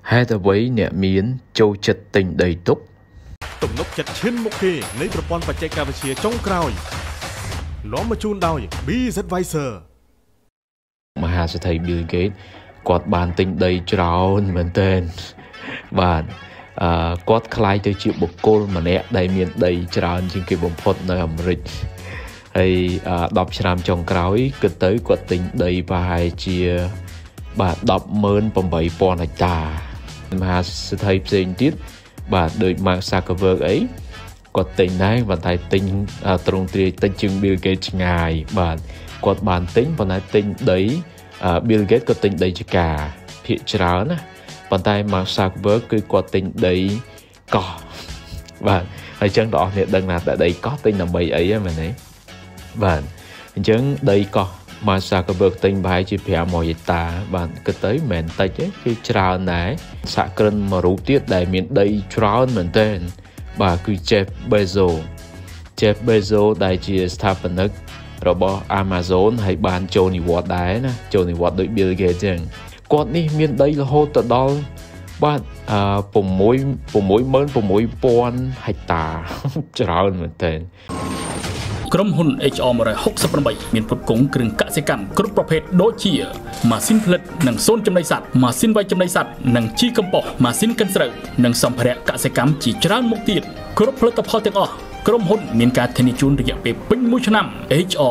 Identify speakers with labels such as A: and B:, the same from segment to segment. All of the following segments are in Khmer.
A: Hai tờ vấy nẹ miến châu chật tình đầy túc.
B: Tổng nốc chật trên một kỳ lấyប្រព័ន្ធបច្ចេកវិទ្យាចុងក្រោយនាំមកជូនដោយ BZvisor
A: មហាសេដ្ឋី Bill Gates គាត់បានទិញដីច្រើនមែនទែនបាទគាត់ខ្លាយទៅជាបុគ្គលម្នាក់ដែលមានដីច្រើនជាងគេបំផុតនៅអាមេរិកហើយ10ឆ្នាំចុងក្រោយគិតទៅគាត់ទិញដីប្រហែលជាបាទ 108,000 ហិកតាមហាសេដ្ឋីផ្សេងទៀតបាទដូច Mark Zuckerberg អីគាត់ទិញដែរប៉ុន្តែទិញត្រង់ទ្រាយទិញជាង Bill Gates ឆ្ងាយបាទគាត់បានទិញប៉ុន្តែទិញដី Bill Gates ក៏ទិញដីចកាភាគច្រើនណាប៉ុន្តែ Mark Zuckerberg គឺគាត់ទិញដីកោះបាទហើយចឹងបងប្អូនដឹងណាតែដីកោះទិញដើម្បីអីហ្នឹងមែនទេបាទអញ្ចឹងដីកោះ Mark Zuckerberg ទិញប្រហែលជា 500 ហិកតាបាទគិតទៅមិនមែនតិចទេគឺច្រើនដែរសហគ្រិនមួយរូបទៀតដែលមានដីច្រើនមែនទែនបាទគឺ Jeff Bezos ដែលជាស្ថាបនិករបស់ Amazon ហើយបានចូលនិវត្តន៍ដែរណាចូលនិវត្តន៍ដូច Bill Gates ចឹងគាត់នេះមានដីរហូតទៅដល់បាទ66,000 ហិកតាច្រើនមែនទែន
C: ក្រុមហ៊ុន HR 168មានផ្គត់ផ្គង់គ្រឿងកសិកម្មគ្រប់ប្រភេទដូចជាម៉ាស៊ីនផលិតនិងសូនចំណីសត្វម៉ាស៊ីនវាយចំណីសត្វនិងជីកំប៉ុស្តម៉ាស៊ីនកិនស្រូវនិងសម្ភារៈកសិកម្មជាច្រើនមុខទៀតគ្រប់ផលិតផលទាំងអស់ក្រុមហ៊ុនមានការធានាជូនរយៈពេលពេញ1ឆ្នាំ HR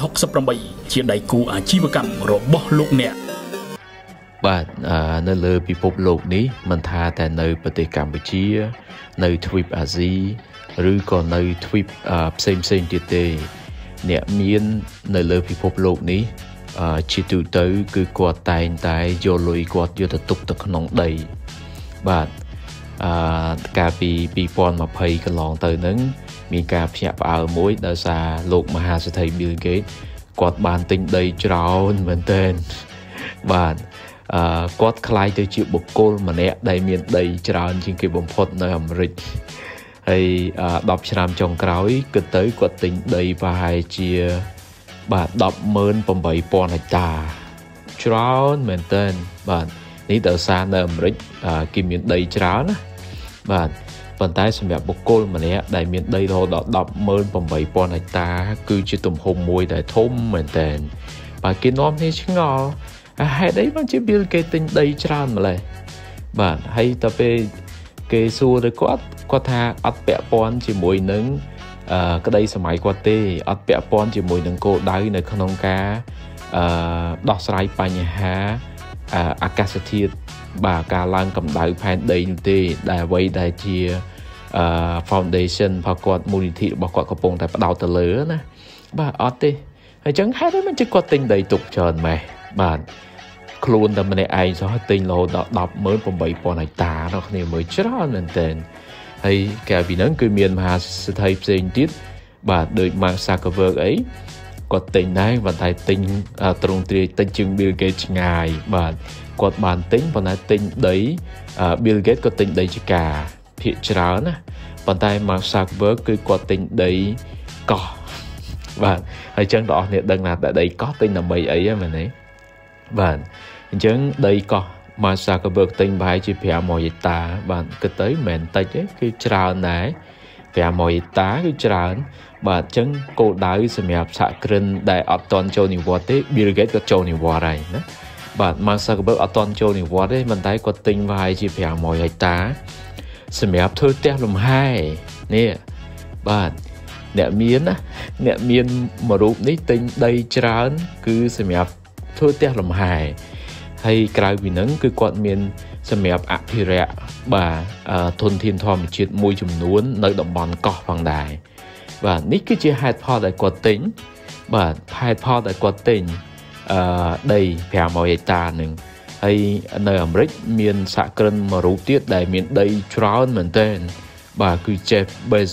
C: 168ជាដៃគូអាជីវកម្មរបស់លោកអ្នក
A: បាទនៅលើពិភពលោកនេះមិនថាតែនៅប្រទេសកម្ពុជានៅទ្វីបអាស៊ីឬក៏នៅទ្វីបផ្សេងទៀតទេអ្នកមាននៅលើពិភពលោកនេះជាទូទៅគឺគាត់តែងតែយកលុយគាត់យកទៅទុកទៅក្នុងដីបាទកាលពី2020កន្លងទៅហ្នឹងមានការភ្ញាក់ផ្អើលមួយដោយសារលោកមហាសេដ្ឋី Bill Gates គាត់បានទិញដីច្រើនមែនទែនបាទគាត់ខ្លាយទៅជាបុគ្គលម្នាក់ដែលមានដីច្រើនជាងគេបំផុតនៅអាមេរិកហើយ10ឆ្នាំចុងក្រោយគិតទៅគាត់ទិញដីប្រហែលជាបាទ 108,000 ហិកតាច្រើនមែនទែនបាទនេះដោយសារនៅអាមេរិកគេមានដីច្រើនណាបាទប៉ុន្តែសម្រាប់បុគ្គលម្នាក់ដែលមានដីរហូតដល់ 108,000 ហិកតាគឺជាទំហំមួយដែលធំមែនទែនបាទគេនាំគ្នាឆ្ងល់ហេតុអីបានជា Bill Gates ទិញដីច្រើនម្ល៉េះបាទហើយទៅពេលគេសួរទៅគាត់ថាអត់ពាក់ព័ន្ធជាមួយនឹងក្តីសម័យគាត់ទេអត់ពាក់ព័ន្ធជាមួយនឹងគោលដៅនៅក្នុងការដោះស្រាយបញ្ហាអាកាសធាតុបាទការឡើងកម្ដៅផែនដីនោះទេដែលអ្វីដែលជា foundation របស់គាត់មូលនិធិរបស់គាត់កំពុងតែផ្ដោតទៅលើណាបាទអត់ទេហើយចឹងហេតុអីមិនជិះគាត់ទិញដីទុកច្រើនម៉េះបាទខ្លួនតែម្នាក់ឯងសោះទិញរហូតដល់ 108,000 ហិកតាដល់គ្នាមើលច្រើនមែនទែនហើយកាលពីហ្នឹងគឺមានមហាសេដ្ឋីផ្សេងទៀតបាទដូច Mark Zuckerberg អីគាត់ទិញដែរប៉ុន្តែទិញត្រង់ទ្រាយទិញជាង Bill Gates ឆ្ងាយបាទគាត់បានទិញប៉ុន្តែទិញដី Bill Gates ក៏ទិញដីចកាភាគច្រើនណាប៉ុន្តែ Mark Zuckerberg គឺគាត់ទិញដីកោះបាទហើយចឹងបងប្អូនដឹងណាតែដីកោះទិញដើម្បីអីហ្នឹងមែនទេបាទអញ្ចឹងដីកោះ Mark Zuckerberg ទិញប្រហែលជា 500 ហិកតាបាទគិតទៅមិនមែនតិចទេគឺច្រើនដែរ500 ហិកតាគឺច្រើនបាទអញ្ចឹងគោលដៅសម្រាប់សហគ្រិនដែលអត់តន់ចូលនិវត្តន៍ទេ Bill Gates ក៏ចូលនិវត្តន៍ហើយណាបាទ Mark Zuckerberg អត់តន់ចូលនិវត្តន៍ទេប៉ុន្តែគាត់ទិញប្រហែលជា500 ហិកតាសម្រាប់ធ្វើផ្ទះលំហែនេះបាទអ្នកមានមួយរូបនេះទិញដីច្រើនគឺសម្រាប់ធ្វើផ្ទះលំហែហើយក្រៅពីហ្នឹងគឺគាត់មានសម្រាប់អភិរក្សបាទធនធានធម្មជាតិមួយចំនួននៅតំបន់កោះផងដែរបាទនេះគឺជាហេតុផលដែលគាត់ទិញបាទហេតុផលដែលគាត់ទិញដី500 ហិកតាហ្នឹងហើយនៅអាមេរិកមានសហគ្រិនមួយរូបទៀតដែលមានដីច្រើនមែនទែនបាទគឺ Jeff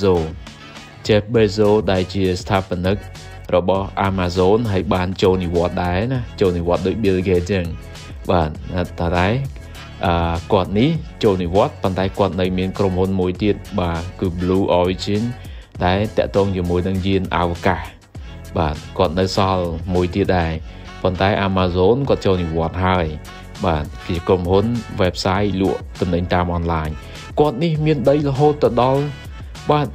A: Bezos ដែលជាស្ថាបនិករបស់ Amazon ហើយបានចូលនិវត្តន៍ដែរណាចូលនិវត្តន៍ដូច Bill Gates ចឹងបាទតែគាត់នេះចូលនិវត្តន៍ប៉ុន្តែគាត់នៅមានក្រុមហ៊ុនមួយទៀតបាទគឺ Blue Origin ដែលតាក់ទងជាមួយនឹងយានអវកាសបាទគាត់នៅសល់មួយទៀតដែរប៉ុន្តែ Amazon គាត់ចូលនិវត្តន៍ហើយបាទគេក្រុមហ៊ុន website លក់តំណែងតាម online គាត់នេះមានដីរហូតទៅដល់បាទ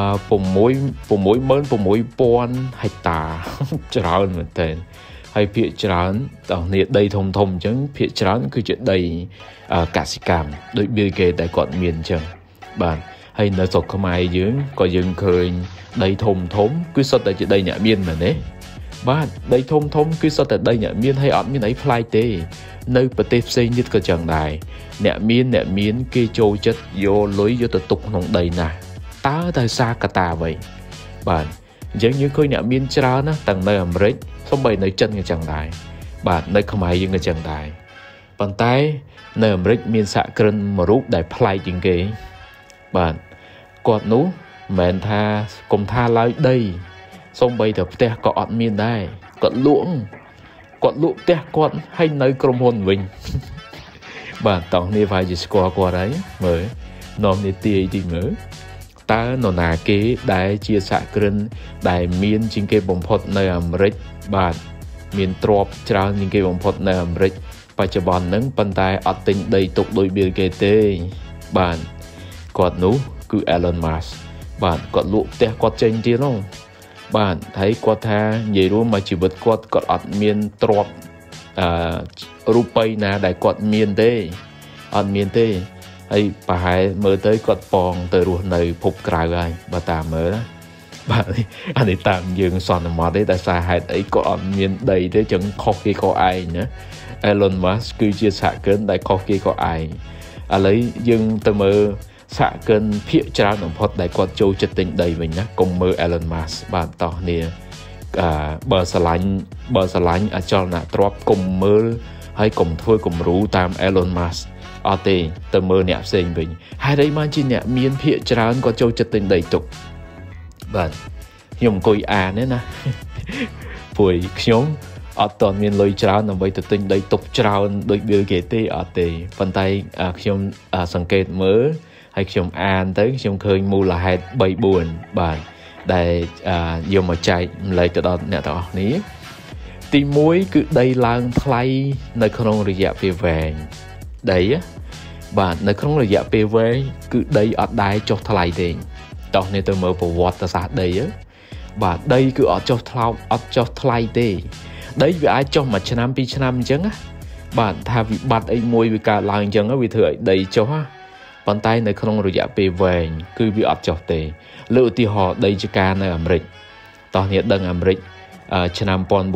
A: 66000 ហិកតាច្រើនមែនទែនហើយភាគច្រើនតោះនេះដីធំអញ្ចឹងភាគច្រើនគឺជាដីកសិកម្មដូច Bill Gates ដែលគាត់មានអញ្ចឹងបាទហើយនៅស្រុកខ្មែរយើងក៏យើងឃើញដីធំគឺសុទ្ធតែជាដីអ្នកមានមែនទេបាទដីធំគឺសុទ្ធតែដីអ្នកមានហើយអត់មានអីប្លែកទេនៅប្រទេសផ្សេងទៀតក៏ចឹងដែរអ្នកមានគេចូលចិត្តយកលុយយកទៅទុកក្នុងដីណាស់តើដោយសារកត្តាអ្វីបាទអញ្ចឹងយើងឃើញអ្នកមានច្រើនណាស់ទាំងនៅអាមេរិកសូម្បីនៅចិនក៏ចឹងដែរបាទនៅខ្មែរយើងក៏ចឹងដែរប៉ុន្តែនៅអាមេរិកមានសហគ្រិនមួយរូបដែលប្លែកជាងគេបាទគាត់នោះមិនមែនថាគុំថាឡើយដីសូម្បីតែផ្ទះក៏អត់មានដែរគាត់លក់ផ្ទះគាត់ឲ្យនៅក្រុមហ៊ុនវិញបាទតោះនេះវាជាស្គាល់គាត់ហើយមើលនាំនីតិអីទីមើលតើនរណាគេដែលជាសហគ្រិនដែលមានជាងគេបំផុតនៅអាមេរិកបាទមានទ្រព្យច្រើនជាងគេបំផុតនៅអាមេរិកបច្ចុប្បន្នហ្នឹងប៉ុន្តែអត់ទិញដីទុកដោយ Bill Gates ទេបាទគាត់នោះគឺ Elon Musk បាទគាត់លក់ផ្ទះគាត់ចេញទៀតនោះបាទហើយគាត់ថានិយាយរួមមកជីវិតគាត់អត់មានទ្រព្យរូបិយណាដែលគាត់មានទេអត់មានទេហើយប្រហែលមើលទៅគាត់ប៉ងទៅរស់នៅភពក្រៅហើយបើតាមមើលណាបាទអានេះតាមយើងសន្មតទេតែសារហេតុអីគាត់អត់មានដីទេចឹងខុសគេក៏ឯងណា Elon Musk គឺជាសហគ្រិនដែលខុសគេក៏ឯងឥឡូវយើងទៅមើលសហគ្រិនភាគច្រើនបំផុតដែលគាត់ចូលចិត្តទិញដីវិញណាកុំមើល Elon Musk បាទតោះនេះបើស្រឡាញ់អចលនទ្រព្យកុំមើលហើយកុំធ្វើគំរូតាម Elon Musk អត់ទេទៅមើលអ្នកផ្សេងវិញហេតុអីបានជាអ្នកមានភាគច្រើនគាត់ចូលចិត្តទិញដីទុកបាទខ្ញុំអង្គុយអានទេណាព្រោះខ្ញុំអត់ទាន់មានលុយច្រើនដើម្បីទៅទិញដីទុកច្រើនដូច Bill Gates ទេអត់ទេប៉ុន្តែខ្ញុំសង្កេតមើលហើយខ្ញុំអានទៅខ្ញុំឃើញមូលហេតុ 3-4 បាទដែលយកមកចែកម្លែកទៅដល់អ្នកទាំងអស់គ្នាទី1គឺដីឡើងថ្លៃនៅក្នុងរយៈពេលវែងដីបាទនៅក្នុងរយៈពេលវែងគឺដីអត់ដែរចុះថ្លៃទេតោះនេះទៅមើលប្រវត្តិសាស្ត្រដីបាទដីគឺអត់ចុះថ្លៃទេដីវាអាចចុះមួយឆ្នាំ2ឆ្នាំអញ្ចឹងណាបាទថាវិបត្តិអីមួយវាកើតឡើងអញ្ចឹងវាធ្វើឲ្យដីចុះណាប៉ុន្តែនៅក្នុងរយៈពេលវែងគឺវាអត់ចុះទេលើកឧទាហរណ៍ដីចកានៅអាមេរិកតោះនេះដឹងអាមេរិកឆ្នាំ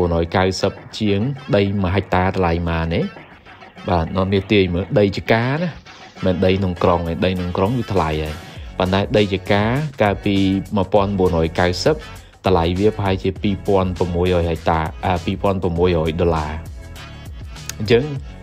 A: 1990ជាងដី1ហិកតាតម្លៃម៉ានទេបាទនាំនេះទាយមើលដីចកាណាមិនដីក្នុងក្រុងទេដីក្នុងក្រុងវាថ្លៃហើយប៉ុន្តែដីចកាកាលពី1990តម្លៃវាប្រហែលជា2600ហិកតា$2600អញ្ចឹង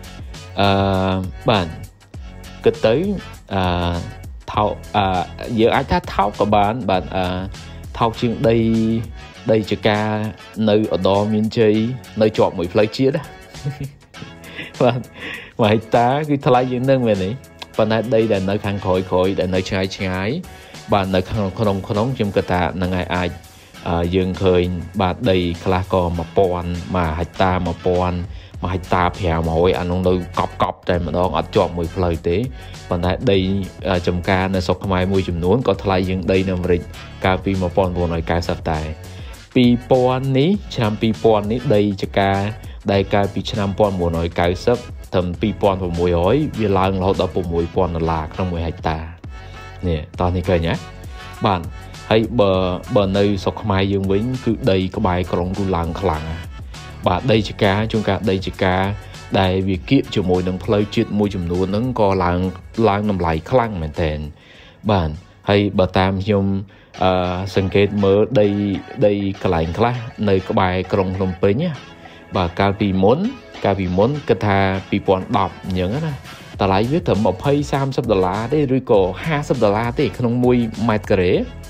A: បាទគិតទៅថោកយើងអាចថាថោកក៏បានបាទថោកជាងដីចកានៅឧត្តរមានជ័យនៅជាប់មួយផ្លូវជាតិបាទមួយហិកតាគឺថ្លៃជាងនឹងមែនទេប៉ុន្តែដីដែលនៅខាងក្រោយដែលនៅឆ្ងាយបាទនៅក្នុងខ្ញុំគិតថានឹងអាចយើងឃើញបាទដីខ្លះក៏1000មួយហិកតា1000មួយហិកតា500អានោះនៅកប់តែម្ដងអត់ជាប់មួយផ្លូវទេប៉ុន្តែដីចំការនៅស្រុកខ្មែរមួយចំនួនក៏ថ្លៃជាងដីនៅអាមេរិកកាលពី1990ដែរ2000នេះឆ្នាំ2000នេះដីចកាដែលកាលពីឆ្នាំ1990ត្រឹម2600វាឡើងរហូតដល់$6000ក្នុង1ហិកតានេះតោះនេះឃើញហ៎បាទហើយបើនៅស្រុកខ្មែរយើងវិញគឺដីក្បែរក្រុងគឺឡើងខ្លាំងបាទដីចកាជួនកាលដីចកាដែលវាគៀកជាមួយនឹងផ្លូវជាតិមួយចំនួនហ្នឹងក៏ឡើងតម្លៃខ្លាំងមែនទែនបាទហើយបើតាមខ្ញុំសង្កេតមើលដីកន្លែងខ្លះនៅក្បែរក្រុងភ្នំពេញបាទកាលពីមុនគិតថា2010អញ្ចឹងណាតម្លៃវាត្រឹម$20-30ទេឬក៏$50ទេក្នុង1ម៉ែត្រការ៉េ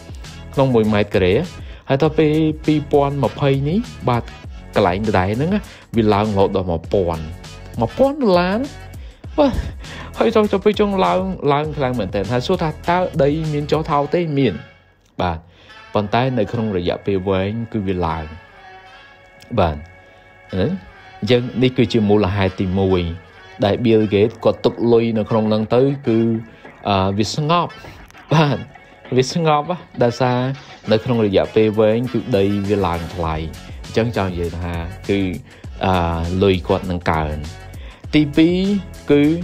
A: ហើយដល់ពេល2020នេះបាទកន្លែងដដែលហ្នឹងវាឡើងរហូតដល់$1000បាទហើយចូលពេលចុងឡើងខ្លាំងមែនតើហើយសួរថាតើដីមានចុះថោកទេមានបាទប៉ុន្តែនៅក្នុងរយៈពេលវែងគឺវាឡើងបាទអញ្ចឹងនេះគឺជាមូលហេតុទី1 đại Bill Gates có tục lùi nó không năng tới cứ việc ngọt bạn việc ngọt á đa xa nó không được dạp về với cứ đây về làng lại chẳng cho vậy ha cứ lùi quạt năng cản TV cứ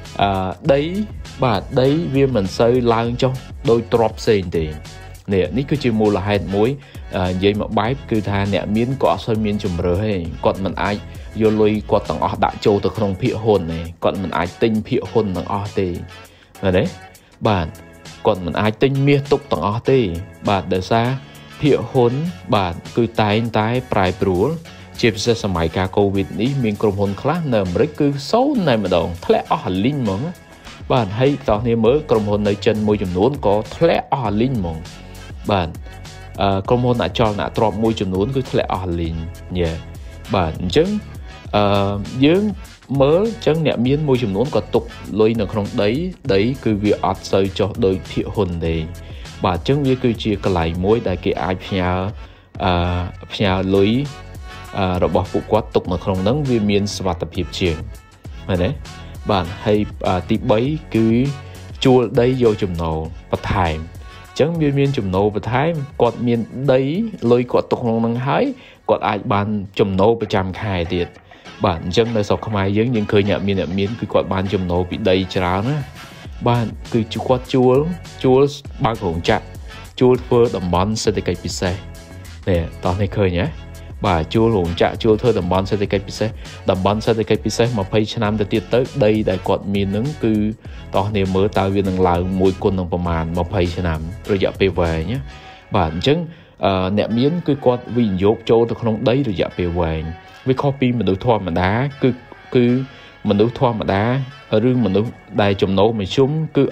A: đấy bà đấy vì mình xây làng trong đôi drop sen thì nè ní cứ chỉ mua là hai muối vậy mà bái cứ tha nè miếng cọ xoay miếng chùm rồi hay còn mình ai vô lùi quạt tầng đã trâu từ không phiệu hồn này còn mình ai tinh phiệu hồn tầng thì là đấy bạn còn mình ai tinh miết tục tầng thì bạn để xa phiệu hồn bạn cứ tái prai bướu chia sẻสมัยการโควิดนี้มีกลุ่มคนคลาสเนมริคือโซนในมาดองทะเลอ่อนลิ้นมองบ้านให้ตอนนี้เมื่อกลุ่มคนในจันมวยจำนวนก็ทะเลอ่อนลิ้นมองบ้านกลุ่มคนอาจจะตรอบมวยจำนวนคือทะเลอ่อนลิ้นเนี่ยบ้านจังยืงเมื่อจังเนี่ยมีมวยจำนวนก็ตกลอยในครั้งđấyคือวิอัดใส่จอโดยเพียหุ่นเลยบ้านจังวิคือเชียร์กไหลมวยได้เกี่ยพยาลอยเราบอกผู้กวาดตกในครั้งนั้นวิมีนสวัสดิภาพเชียงนะบ้านให้ตีใบคือจูได้โยจุ่มโนประทายจังมีจุ่มโนประทายกอดมีนได้เลยกอดตกลงนั่งหายกอดไอบ้านจุ่มโนประจำคายเดียดบ้านจังในสอบขมายยังเคยเนี่ยมีนคือกอดบ้านจุ่มโนbịได้จ้านะบ้านคือจูกวาดจูบ้านของจักจูเพื่อดำบอลเศรษฐกิจพิเศษเนี่ยตอนนี้เคยเนี่ยbà chua luồng chạ chua thôi đầm bón sẽ được cái pizza đầm bón sẽ được cái pizza mà phải cho năm tiết tới đây đại quạt miền nướng cứ tao này mới tao viên nâng lại mùi côn nângประมาณmà phải cho năm rồi dạ về nhé bản chứng nẹm miếng cứ quạt vì dốt châu từ không đấy rồi dạ về với copy mình được thoa mà đá cứ mình được thoa mà đá ở rừng mình được đài chùm nấu mình xuống cứ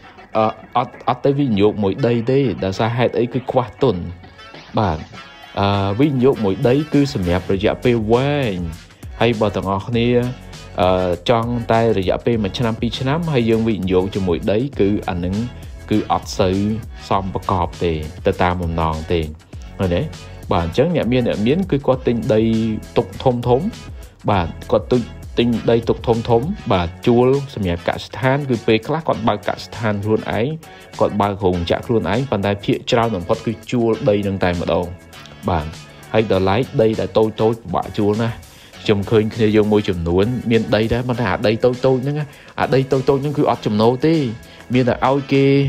A: ắt tới vì dốt mỗi đây đấy đã xa hai ấy cứ qua tuần bản ví dụ mỗi đấy cứ sầm nhạt rồi dạ pe quay hay bảo tầng ngọc này trong tay rồi dạ pe mà trăm năm hay dương ví dụ cho mỗi đấy cứ ảnh ứng cứ ắt sự xongประกอบthì ta một nòng tiền rồi đấy bản chất nhẹ miến cứ có tinh đây tục thông thống bản có tinh đây tục thông thống bà chua sầm nhạt cả than cứ pe khác còn bao cả than luôn ấy còn bao hùng chạ luôn ấy bàn tay phía trao đồng phát cứ chua đây nâng tay mà đâu bạn hay đờ lái đây là tôi bạ chua nè chùm khơi khi dùng môi chùm nuốn miền đây đó mà à đây tôi nữa đây tôi nhưng cứ ọt chùm nấu tí miền là ao kia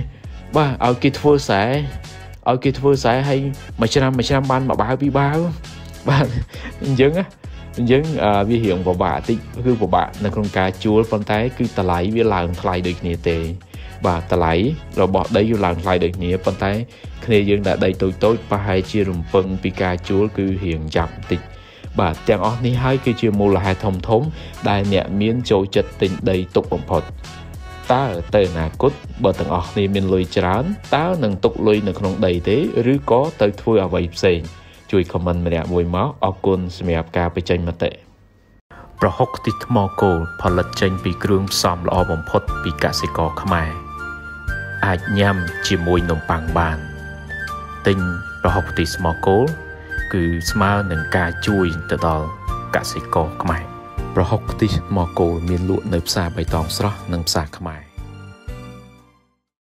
A: thua sẻ hay mà trăm ban mà báo bạn dứng vi hiện của bà tí cứ của bạn là con cá chua con tay cứ ta lấy vi làm lại được nè tệ bà ta lấy rồi bỏ đây vô làm lại được nè con tay khi dương đã đây tôi và hai chia rùm phân pika chúa cứ hiện chậm tịch bà chẳng ớt ní hai cái chia mô là hai thông thống đài nhẹ miếng châu chất tình đầy tục bổng phật ta ở tờ nà cốt bởi tầng ớt ní mình lùi chán ta nâng tục lùi nâng không đầy thế rứ có tới thui ở vầy xên chui comment mà đẹp mùi máu ọc côn xâm ạp ca bởi chanh mà tệ bà hốc tích mò cô phá lật chanh bị krương xóm lọ bổng phật bị cả sĩ có khmai ai nhằm chỉ mùi nồng bằng bàn tinh và học tí small goal cứ small nâng ca chui từ đó cả sĩ có khmai và học tí small goal miền lụa nơi xa bày tòng sọ nâng xa khmai